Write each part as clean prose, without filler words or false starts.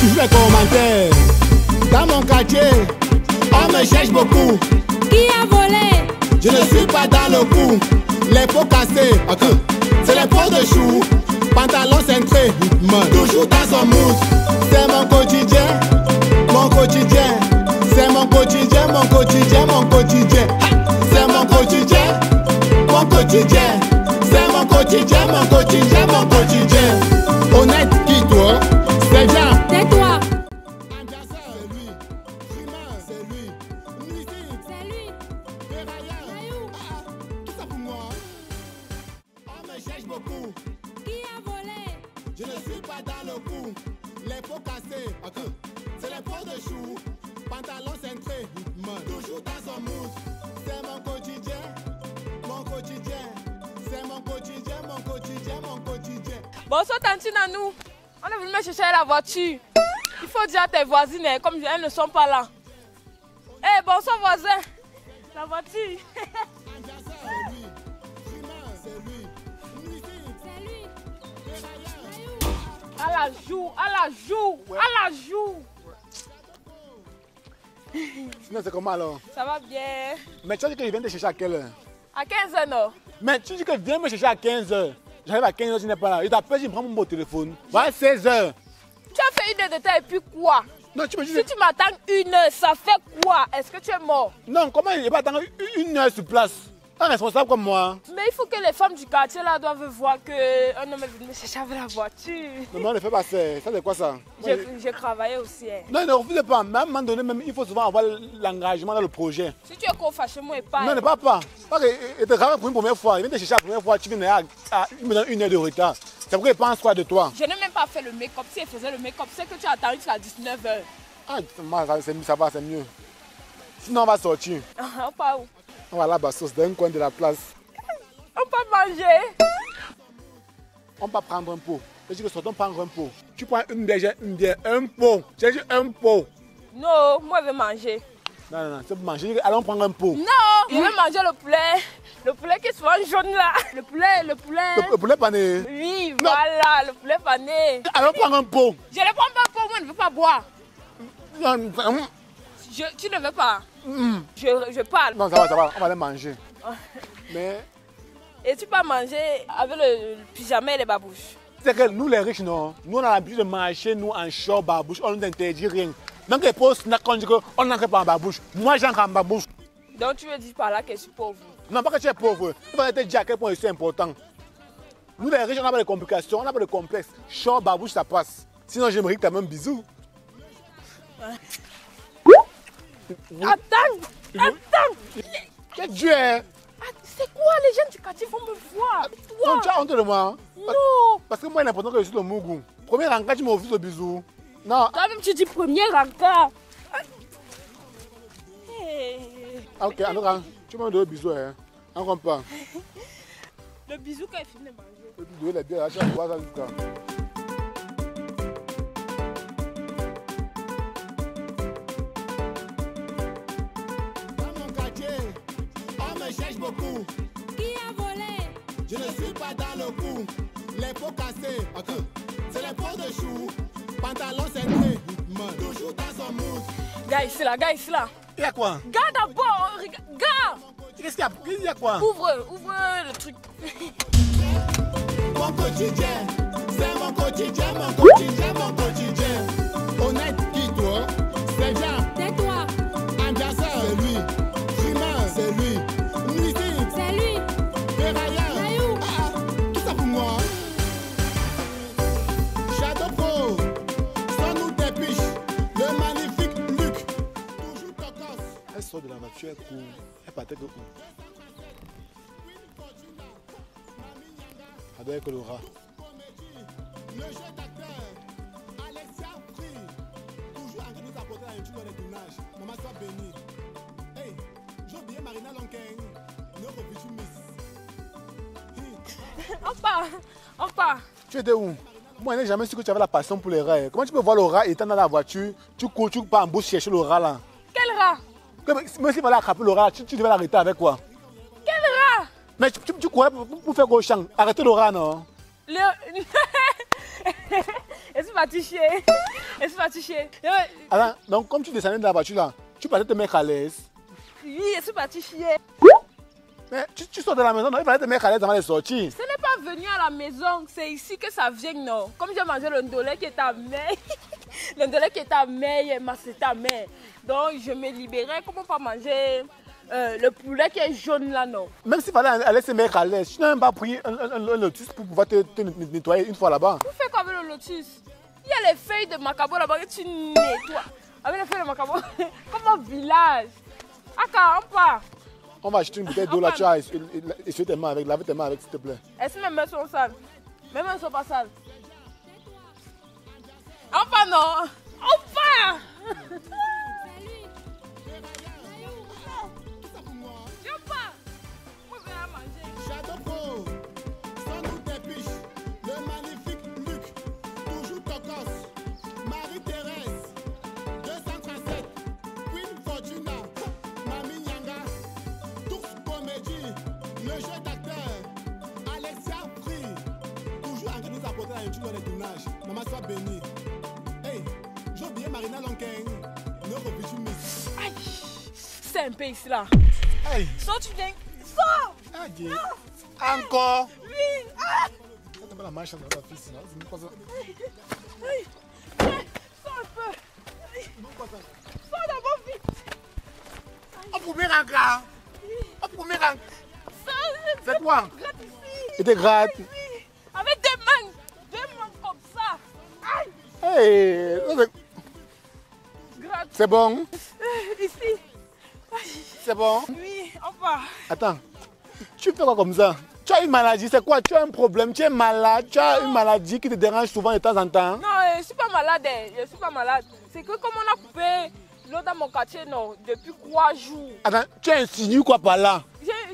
toujours les commentaires. Dans mon quartier, on me cherche beaucoup. Qui a volé? Je ne suis pas dans le coup. Les pots cassés, c'est les pots de choux. Pantalon cintré, toujours dans son mood. C'est mon quotidien, mon quotidien. C'est mon quotidien, mon quotidien, mon quotidien. C'est mon quotidien, mon quotidien. C'est mon quotidien, mon quotidien, mon quotidien. Honnête qui toi? C'est bien. Tais-toi. C'est lui. Frimeur, c'est lui. Nuisible, C'est lui. dérailleur. Caillou. Tout ça pour moi. On me cherche beaucoup. Qui a volé? Je ne suis pas dans le coup. Les pots cassés, c'est les pots de choux. Pantalon cintré, toujours dans son mood. C'est mon quotidien, mon quotidien. C'est mon quotidien, mon quotidien, mon quotidien. Bonsoir Tantine Nanou. On est venu me chercher la voiture. Il faut dire à tes voisines, comme elles ne sont pas là. Eh, bonsoir voisin. La voiture. C'est lui. Frimeur, c'est lui. Nuisible, C'est lui. dérailleur. Caillou. À la joue, à la joue, à la joue. Sinon, c'est comment alors? Ça va bien. Mais tu as dit que je viens te chercher à quelle heure? À 15h, non? Mais tu dis que viens me chercher à 15h. J'arrive à 15h, tu n'es pas là. Il t'appelle, je prends mon beau téléphone. Voilà, 16h. Tu as fait 1 heure de temps et puis quoi? Non, tu me dis. Si tu m'attends 1 heure, ça fait quoi? Est-ce que tu es mort? Non, comment il va attendre 1 heure sur place? Un responsable comme moi. Mais il faut que les femmes du quartier là doivent voir qu'un homme est venu me chercher avec la voiture. Non, mais on ne fait pas ça. Ça, c'est quoi ça? J'ai travaillé aussi. Hein. Non, ne refusez pas. Mais à un moment donné, même, il faut souvent avoir l'engagement dans le projet. Si tu es trop fâché, moi et pas. Non, ne pas. Parce qu'il te ramène pour une première fois. Il vient te chercher la première fois. Tu viens il me donne 1 heure de retard. C'est pourquoi il pense quoi de toi? Je n'ai même pas fait le make-up. Si elle faisait le make-up, c'est que tu as attendu jusqu'à 19h. Ah, ça va, c'est mieux. Sinon, on va sortir. On part où? On va là-bas, dans un coin de la place. On peut manger. On va prendre un pot. Je dis que sortons prendre un pot. Tu prends une bière, un pot. J'ai dit un pot. Non, moi je vais manger. Non, c'est pour manger. Allons prendre un pot. Non, je vais manger le poulet. Le poulet qui est souvent jaune là. Le poulet. Le poulet pané. Oui, Non. voilà, le poulet pané. Allons prendre un pot. Je ne prends pas pour moi, je ne veux pas boire. Non, Tu ne veux pas. Je parle. non, ça va, on va aller manger. Mais Et tu peux manger avec le pyjama et les babouches. c'est que nous les riches, non. Nous on a l'habitude de marcher, nous en short, babouche, on ne nous interdit rien. Donc les pauvres snack, on dit qu'on n'entre pas en babouche. Moi j'entre en babouche. Donc tu veux dire par là que je suis pauvre. Non, pas que tu es pauvre. Il faut te dire à quel point c'est important. Nous les riches, on n'a pas de complications, on n'a pas de complexe. Short, babouche, ça passe. Sinon j'aimerais que tu aies même bisous. Attends. Quel Dieu est? C'est quoi les gens du quartier vont me voir? Non, tu as honte de moi. Non. Parce que moi, il est important que je suis le Mougou. Premier encart, tu me refuses le bisou. Non. Toi-même tu dis premier encore. Ok, alors, tu m'as donné le bisou, hein. On compte pas. Le bisou quand il finit de manger. Le bisou, il est bien, là, tu vas voir ça jusqu'à. Dans mon quartier, on me cherche beaucoup. Qui a volé? Je ne suis pas dans le coup. Les pots cassés, c'est les pots de choux. Pantalon cintré, toujours dans son mood. Gars, ici là, gars, ici là. Il y a quoi? Gars d'abord, regarde. Gars, Qu'est-ce qu'il y a quoi? ouvre le truc. Mon quotidien, c'est mon quotidien, mon quotidien, mon quotidien. Honnête qui toi? C'est bien. Tais-toi. Ambianceur, c'est lui. Frimeur, c'est lui. Nuisible, C'est lui. dérailleur. Caillou. Tout ça pour moi. Shadow Pro, sans nous dépiche. Le magnifique Luc, toujours cocosse. Elle sort de la voiture, elle court. Elle partait de où? Elle doit être le rat. Le jeu d'acteur, Alexia Free, toujours en train de nous apporter la lecture dans les tournages. Maman soit bénie. Hey, j'ai oublié Marina Lonken, notre bichou Miss. On part. Tu étais où? Moi, je n'ai jamais su que tu avais la passion pour les rats. Comment tu peux voir le rat étant dans la voiture, tu cours, tu pars en bouche chercher le rat là? Quel rat? Même si tu vas attraper le rat, tu devais l'arrêter avec quoi? Quel rat? Mais tu courais pour faire gauche champ. Arrêtez le rat, non? Est-ce que tu vas toucher? Je suis partie chier. Alors, donc, comme tu descendais de la voiture là, tu passais te mettre à l'aise. Oui, je suis partie chier. Mais tu sors de la maison, non, il fallait te mettre à l'aise avant de sortir. Ce n'est pas venu à la maison, c'est ici que ça vient, non. Comme j'ai mangé le ndolé qui est à mer, le ndolé qui est à mer, c'est à mer. Donc je me libérais, comment pas manger le poulet qui est jaune là, non. Même s'il fallait aller se mettre à l'aise, tu n'as même pas pris un lotus pour pouvoir te nettoyer une fois là-bas. Vous faites quoi avec le lotus? Il y a les feuilles de macabo là-bas que tu nettoies. Avec les feuilles de macabo, comme un village. Aka, on part. On va acheter une bouteille d'eau là, tu as essuyé tes mains avec, laver tes mains avec, s'il te plaît. Est-ce que mes mains sont sales? Mes mains ne sont pas sales. On part, non? On part! Je pars. Moi, je vais à manger. Château, sans doute des piches, le magnifique Luc, toujours Tokos, Marie-Thérèse, 237, Queen Fortuna, Mami Nyanga, Tours Comédie, le jeu d'acteur, Alexia Free, toujours en train de nous apporter la étude dans les tournages. Maman soit bénie. Hey, j'ai oublié Marina Lonken, notre bichou Miss. Aïe! C'est un peu ici là. Hey! Sors, tu viens. Sors! Aïe! Encore! Oui! Ah! T'as pas la marche dans la fille, c'est pas ça. Aïe! Sors un peu! Sors d'abord vite! Au premier rang! Au premier rang! Sors! C'est quoi? Gratte ici! Et t'es gratte! Oui! Avec deux mains comme ça! Aïe! Hey! Gratte! C'est bon? Ici! C'est bon? Oui, on part! Attends, tu fais quoi comme ça? Tu as une maladie, c'est quoi? Tu as un problème, tu es malade, tu as une maladie qui te dérange souvent de temps en temps? Non, je ne suis pas malade, je suis pas malade. C'est que comme on a coupé l'eau dans mon quartier, non, depuis 3 jours. Attends, tu insinues quoi par là?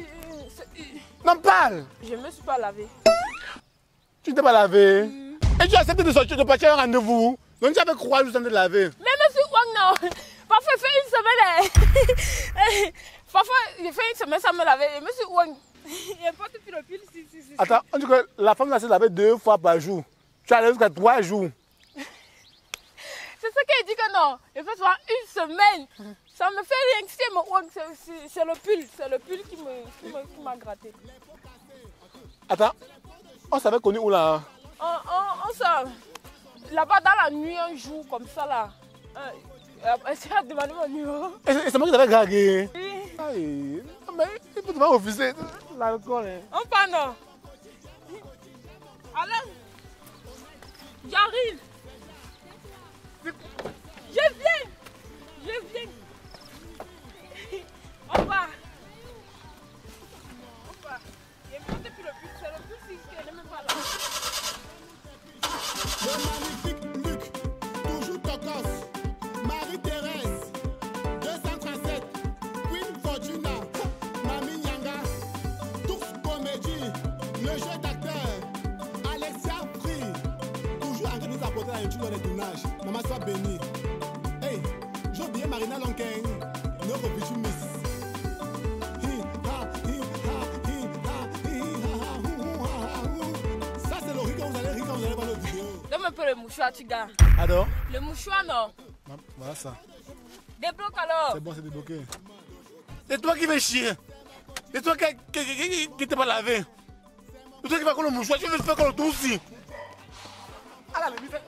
Non, parle! Je ne me suis pas lavé. Tu ne t'es pas lavé? Et tu as accepté de sortir, de partir à un rendez-vous? Donc tu avais 3 jours sans te laver? Mais monsieur Wang, non. Parfois, il fait une semaine. Parfois, il fait une semaine sans me laver. Et monsieur Wang, il porte plus le pull. Si. Attends, on dit que la femme doit se laver 2 fois par jour. Tu as allé jusqu'à 3 jours. C'est ce qu'elle dit que non. Il fait souvent une semaine. Ça me fait rien. C'est mon Wang, c'est le pull. C'est le pull qui m'a gratté. Attends, on s'avait connu où là? On se... Là-bas, dans la nuit, un jour, comme ça, là. Elle a demandé mon numéro. Et c'est moi qui t'avais dragué. Oui. Aïe, mais il faut te faire refuser l'alcool. Hein. On part, non? Alors, j'arrive. Je viens. On part. Il monte depuis le but. C'est le but qui n'est même pas là. Le magnifique Luc, toujours Tokos, Marie-Thérèse, 237, Queen Fortuna, Mami Nyanga, Tours Comédie, le jeu d'acteur, Alexia Free, toujours en train de nous apporter la étude dans les tournages. Maman soit bénie. Hey, j'ai oublié Marina Lonken, notre bichou Miss. Ça c'est le riz quand vous allez voir notre vidéo. Donne un peu le mouchoir, tu gars. Alors? Le mouchoir, non. Voilà ça. Débloque alors. C'est bon, c'est débloqué. C'est toi qui veux chier. C'est toi qui t'es pas lavé. C'est toi qui vas comme le mouchoir. Tu veux faire comme le tout aussi. Ah là, le bif.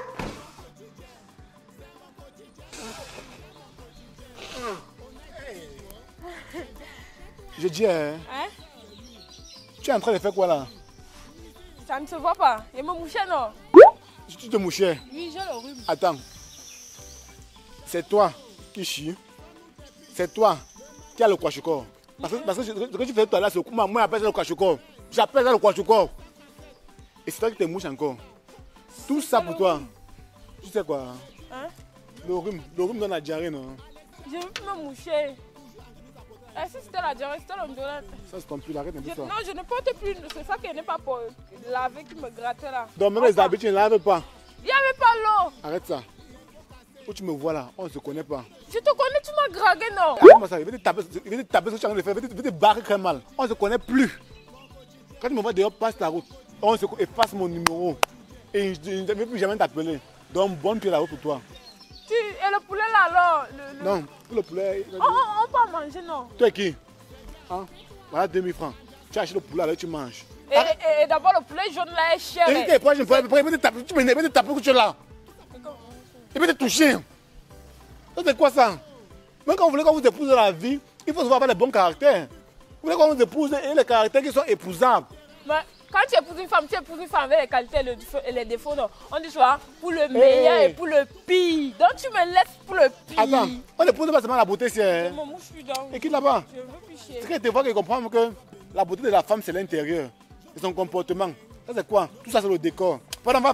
Je dis, hein? Tu es en train de faire quoi là? Ça ne se voit pas. Il me mouchait, non. Tu te mouchais. Oui, j'ai le rhume. Attends. C'est toi qui chie. C'est toi qui as le kwashikor. Parce que ce que tu fais tout à l'heure, c'est moi j'appelle ça le kwashikor. J'appelle ça le kwashikor. Et c'est toi qui te mouches encore. Tout ça pour toi. Tu sais quoi? Hein? Le rhume donne la diarrhée, non? Je ne veux plus me moucher. Si c'était la diarrhée, c'était l'ondolette. Ça c'est ton pull, arrête un peu ça. Non, je ne porte plus. C'est ça qui n'est pas pour laver qui me grattait là. Donc même les habits, tu ne laves pas. Il n'y avait pas l'eau. Arrête ça. Où tu me vois là, on ne se connaît pas. Je te connais, tu m'as dragué, non? Arrête-moi ça, il va te taper ce que tu es en train de faire, il va te barrer très mal. On ne se connaît plus. Quand tu me vois dehors, passe ta route. On se efface mon numéro. Et je ne vais plus jamais t'appeler. Donc, bonne pied là-haut pour toi. Et le poulet là alors Non, pour le poulet. On peut manger, non? Tu es qui? Hein? Voilà 2000 francs. Tu achètes le poulet là, tu manges. Et d'abord, le poulet jaune là est cher. Et pourquoi je ne peux pas te taper? Tu peux te taper que tu es là. Il peut te toucher. Ça, c'est quoi ça? Même quand vous voulez qu'on vous épouse dans la vie, il faut savoir avoir les bons caractères. Vous voulez qu'on vous épouse et les caractères qui sont épousables. Mais quand tu épouses une femme, tu épouses une femme avec les qualités et les défauts. Non. On dit soit pour le meilleur et pour le pire. Donc tu me laisses pour le pire. Attends, on n'épouse pas seulement la beauté, c'est. Mon mouche, je suis dans. Et qui là-bas? Je veux plus chier. C'est que tu vois qu'ils comprennent que la beauté de la femme, c'est l'intérieur. Et son comportement. Ça, c'est quoi? Tout ça, c'est le décor. Va. Je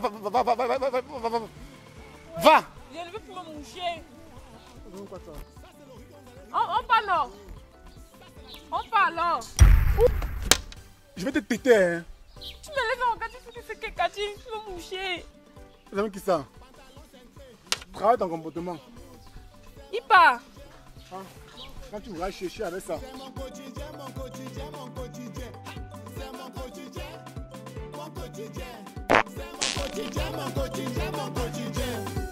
ne veux plus me moucher. On parle non. On parle non. Je vais te péter, hein. Tu me laisses en Cathy, c'est que Cathy, tu veux me moucher. C'est même qui ça? Travaille ton comportement. Il part. Hein? Quand tu vas chercher avec ça. C'est mon quotidien, mon quotidien, mon quotidien. C'est mon quotidien, mon quotidien. C'est mon quotidien, mon quotidien, mon quotidien.